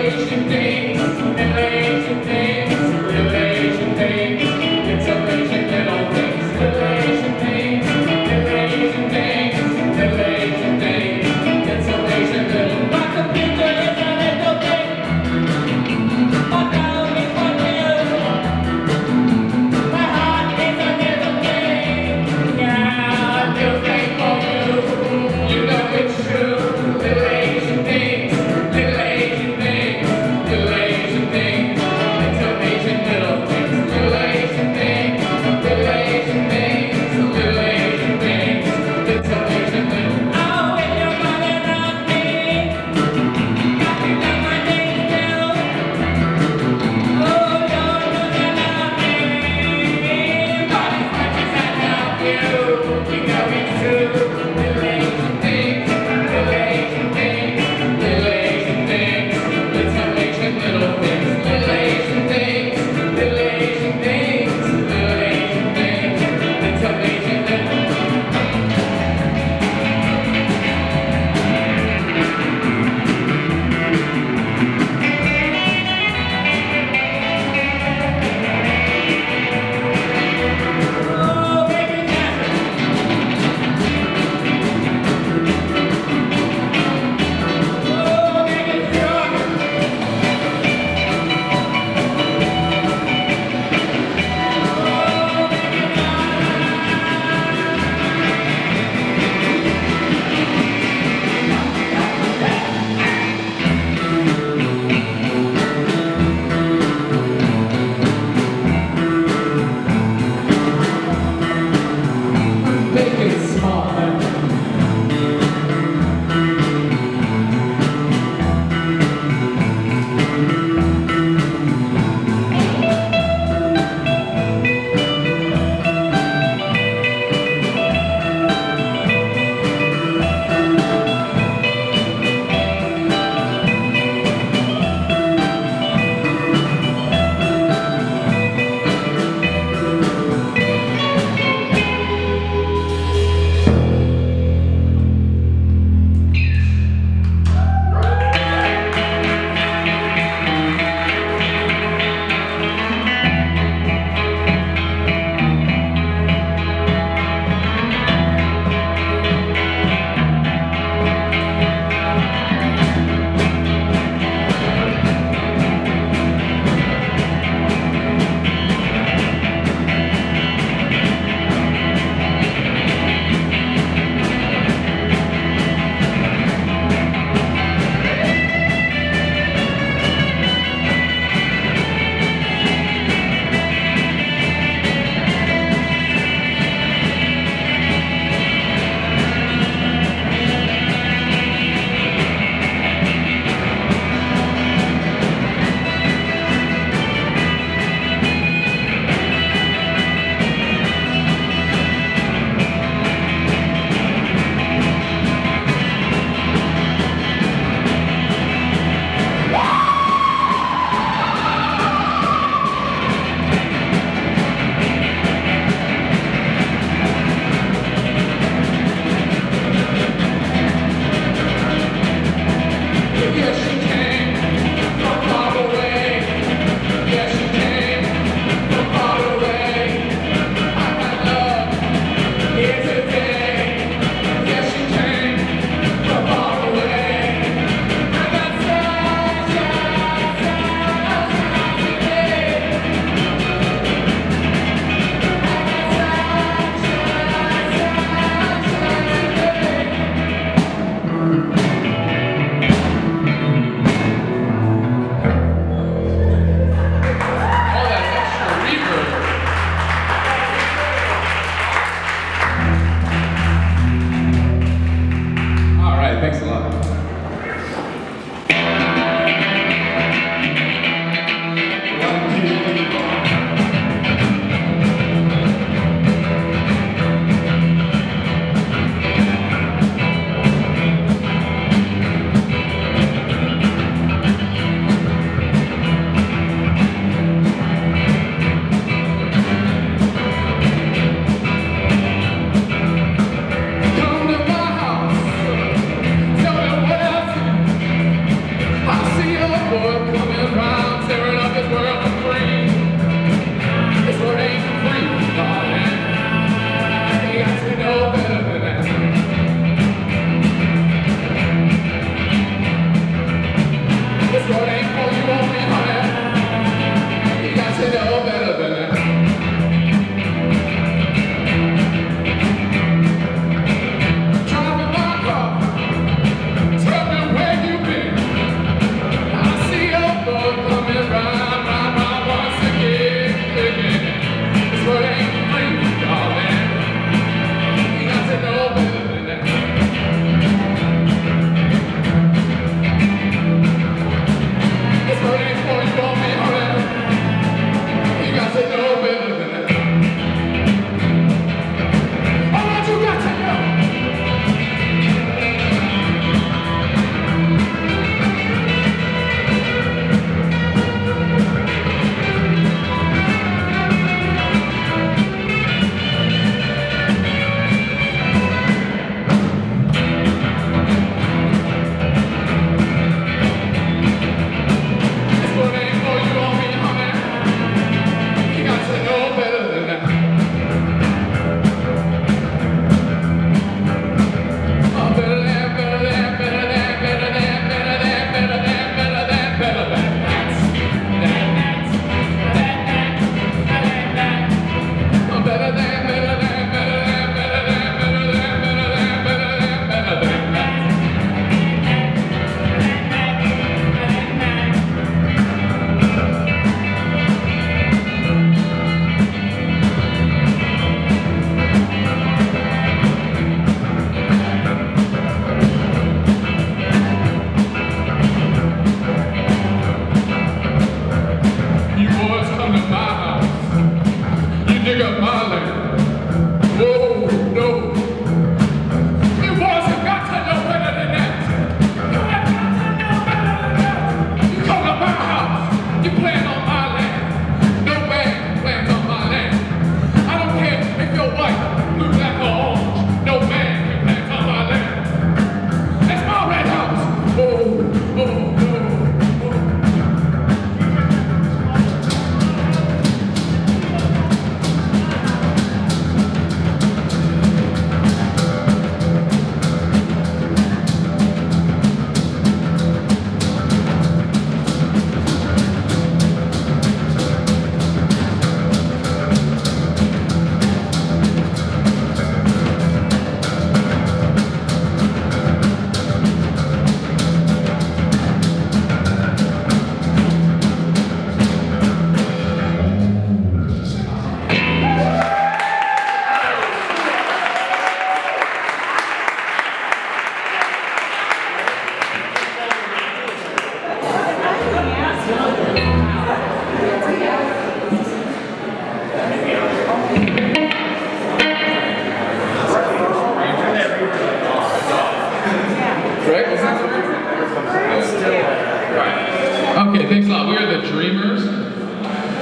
It's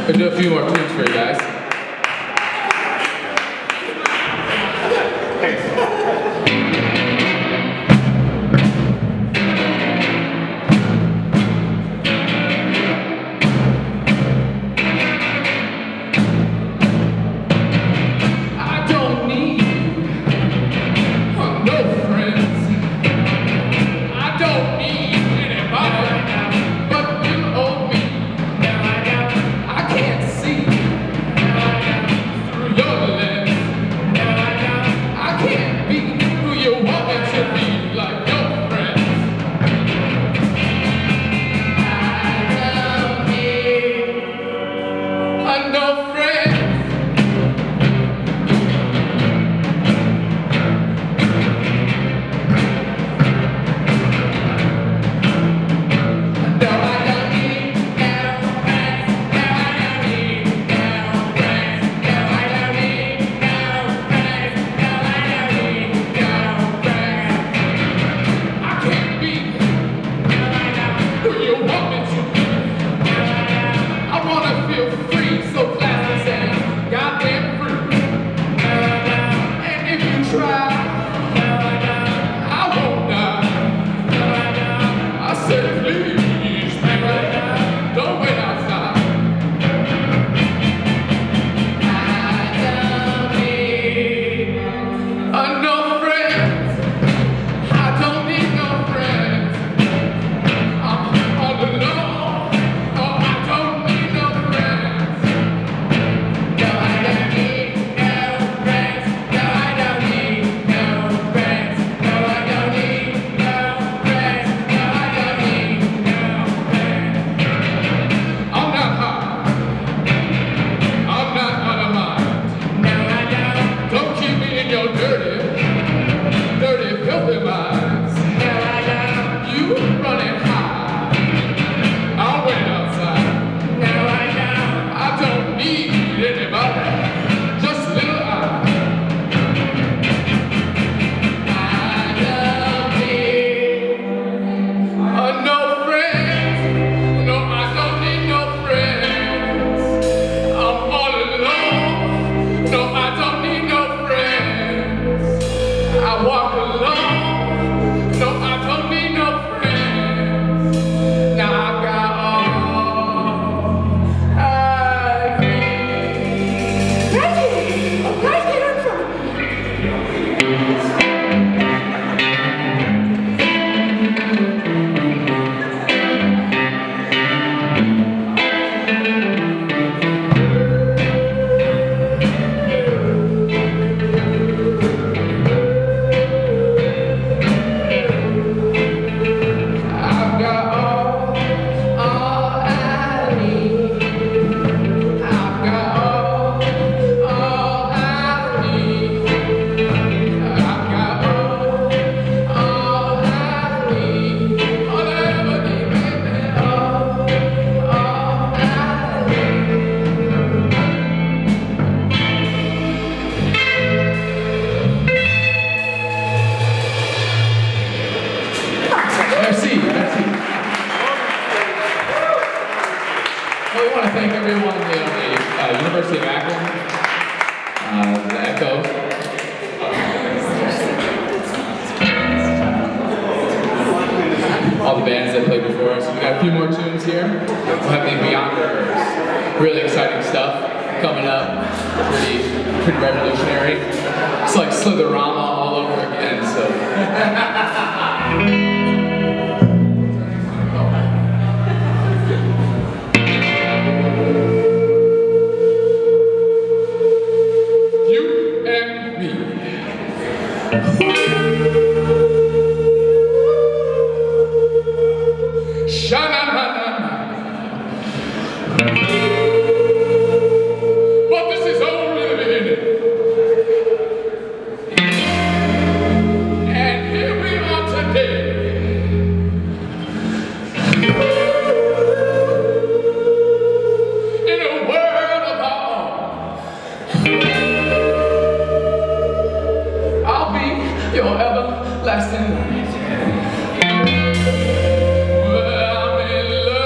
We'll do a few more tunes for you guys. Well, we want to thank everyone at the University of Akron, the Echo. All the bands that played before us. We got a few more tunes here. We'll have the Beyonders. Really exciting stuff coming up. Pretty revolutionary. It's like Slitherama all over again, so. But this is only the beginning. And here we are today. In a world of our own. I'll be your everlasting light. Well, I'm in love.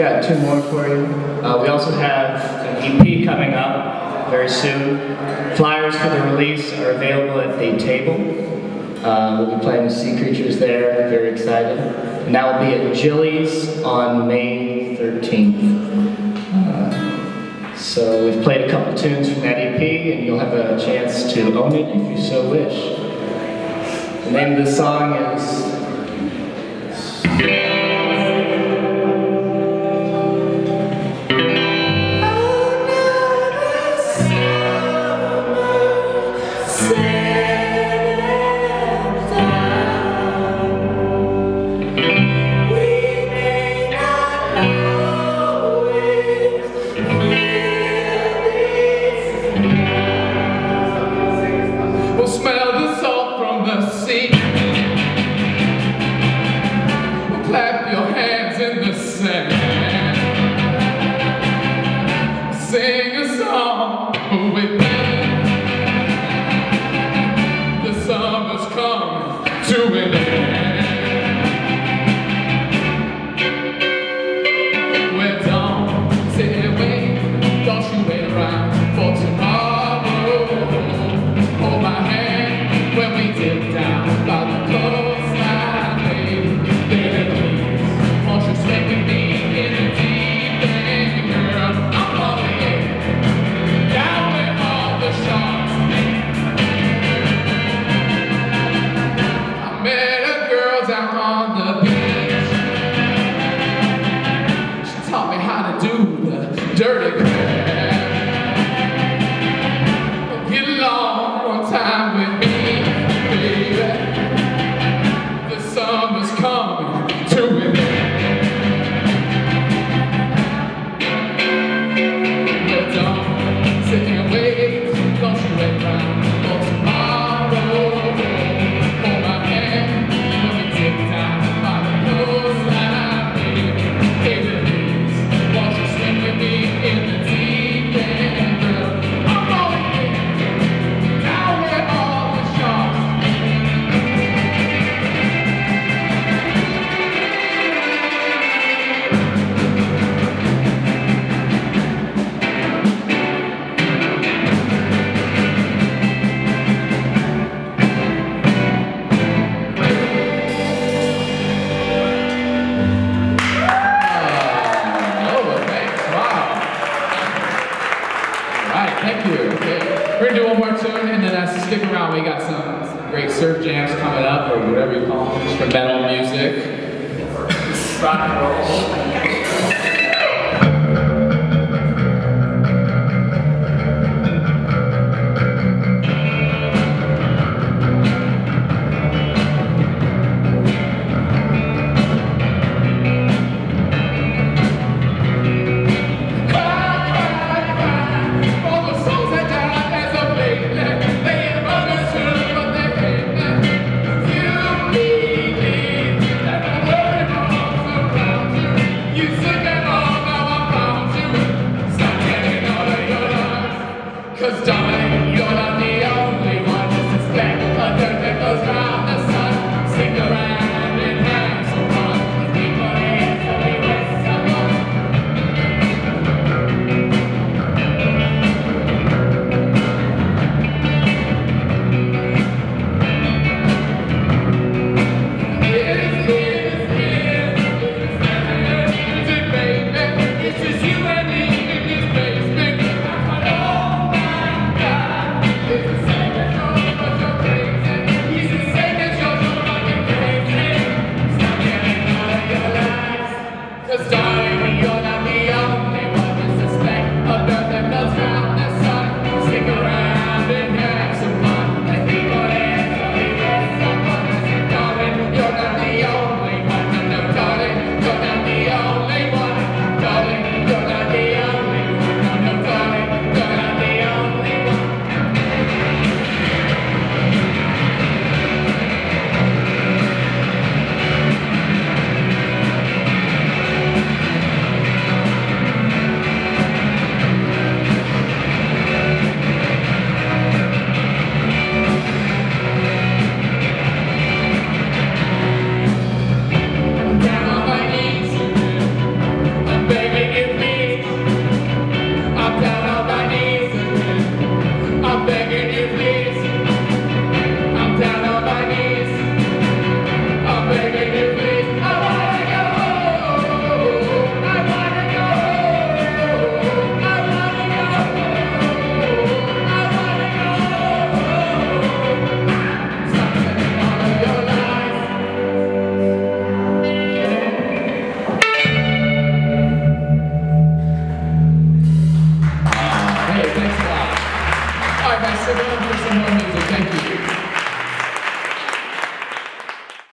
got two more for you. We also have an EP coming up very soon. Flyers for the release are available at the table. We'll be playing with Sea Creatures there, very excited. And that will be at Jilly's on May 13th. So we've played a couple tunes from that EP, and you'll have a chance to own it if you so wish. The name of the song is clap your hands in the sand. Sing a song with me. The summer's come to an end. Well, don't sit and wait. Don't you wait around for tomorrow. Hold my hand when we dip down by the coastline, baby. Dirty crap. Get along one time with me, baby. The summer's coming to an end. But don't sit and wait. Don't you wait around for tomorrow. Hold my hand when we dip down by the coastline, baby. Baby, please, won't you swim with me? In the deep end, girl, I'm rolling in, down where all the sharks. Thank you. Okay. We're gonna do one more tune and then stick around. We got some great surf jams coming up, or whatever you call them, instrumental music, rock and roll. Cause darling, you're not the only one to suspect a dirt that goes round the sun. Stick around and have some fun. People answer me with someone. It's just you and me in this basement. I got all my right, guys, stick around for some more music. Thank you.